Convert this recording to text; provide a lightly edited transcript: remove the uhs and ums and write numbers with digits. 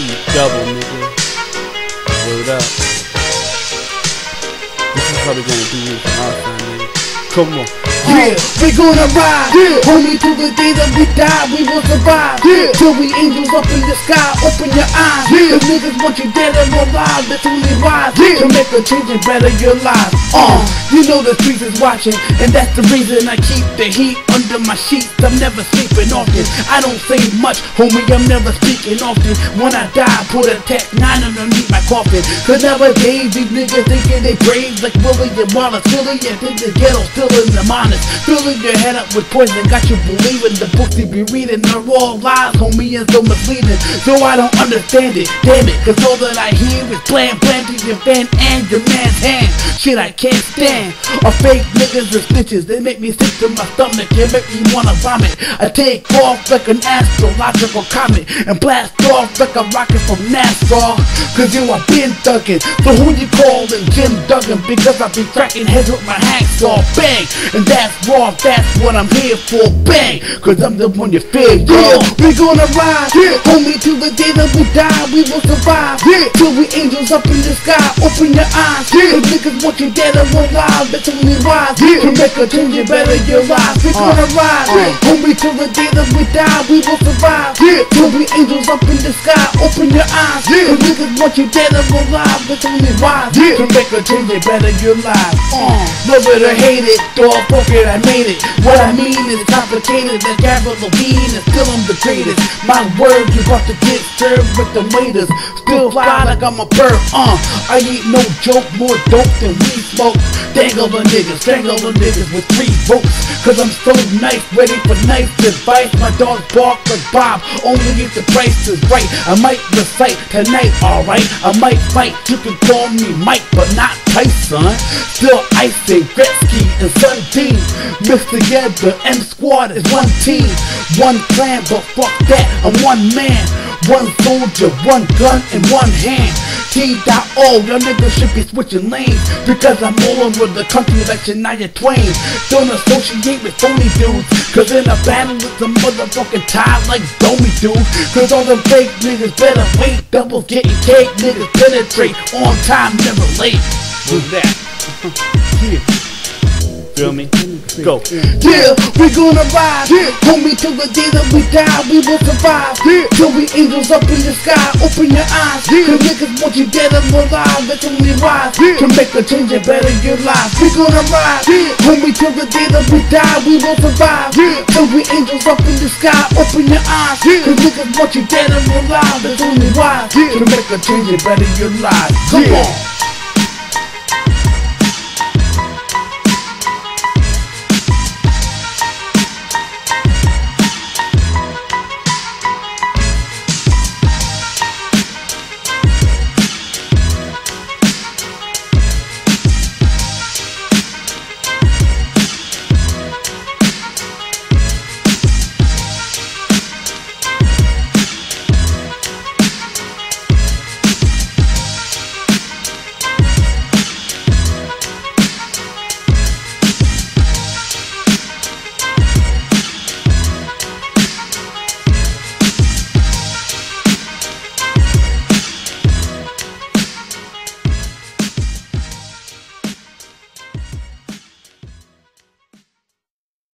eat double, nigga. Word up. This is how we gonna do this from our side, nigga. Come on. Yeah, we gonna ride, homie, till the day that we die, we will survive. Till we angels up in the sky, open your eyes. The niggas want you dead and alive, that's only wise. To make a change and better your life. You know the streets is watching, and that's the reason I keep the heat under my sheets. I'm never sleeping often. I don't say much, homie, I'm never speaking often. When I die, put a Tech 9 underneath my coffin. Cause nowadays these niggas thinking they brave like William Wallace. Filling your think the ghetto, still in the minus. Filling your head up with poison, got you believing the books you be reading are all lies, homie, and so misleading. So I don't understand it, damn it, cause all that I hear is blam to your fan and your man's hand. Shit I can't stand, are fake niggas and snitches. They make me sick to my stomach, they make me wanna vomit. I take off like an astrological comet and blast off like a rocket from NASCAR. Cause you are been thuggin', so who you callin'? Jim Duggan, because I be cracking heads with my hacksaw, bang. And that's raw, that's what I'm here for, bang. Cause I'm the one you fear, yeah. We gonna ride, homie, till the day that we die, we will survive. Till we angels up in the sky, open your eyes. Cause niggas want you dead and alive, that's only wise. To make a change and better your life. We gonna ride, homie, till the day that we die, we will survive. Till we angels up in the sky, open your eyes. Cause niggas want you dead and alive, that's only wise. To make a change and better your life. Love it or hate it, dog, fuck it, I made it. What I mean is complicated, that Gabriel Levine is still I'm the greatest. My word, you about to get served with the waiters. Still fly like I'm a bird, I eat no joke, more dope than we smoke. Dangle the niggas, strangle the niggas with 3 ropes. Cause I'm so nice, ready for nice advice. My dog bark like Bob, only if the price is right. I might recite tonight, alright. I might fight, you can call me Mike, but not Tyson. Still icing, Gretzky and Sundin mixed together, M Squad is one team, one clan, but fuck that, I'm one man, one soldier, one gun, and one hand. T.O. Y'all niggas should be switching lanes, because I'm all over the country like Shania Twain. Don't associate with phony dudes, cause in a battle with the motherfucking tie like Domi do. Cause all them fake niggas better wait, doubles getting cake, niggas penetrate, on time, never late. What's that? Yeah. Feel me? Go. Yeah, we gonna ride, homie, till the day that we die, we will survive. Till we angels up in the sky, open your eyes. Cause niggas want you dead and alive, that's only wise. To make a change and better your life. We gonna ride, homie, till the day that we die, we will survive. Till we angels up in the sky, open your eyes. Cause niggas want you dead and alive, that's only wise. To make a change and better your life. Come on.